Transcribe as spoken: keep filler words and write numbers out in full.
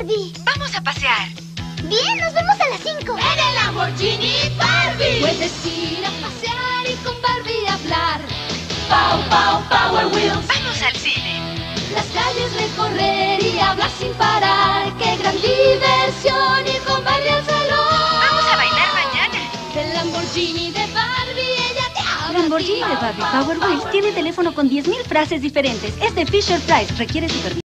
Barbie. Vamos a pasear. Bien, nos vemos a las cinco. En el Lamborghini Barbie. Puedes ir a pasear y con Barbie hablar. Pow, pow, Power Wheels. Vamos al cine. Las calles recorrer y hablar sin parar. ¡Qué gran diversión ir con Barbie al salón! Vamos a bailar mañana. Del Lamborghini de Barbie, ella te habla. Lamborghini de Barbie Power Wheels tiene teléfono con diez mil frases diferentes. Es de Fisher Price. Requiere supervisión.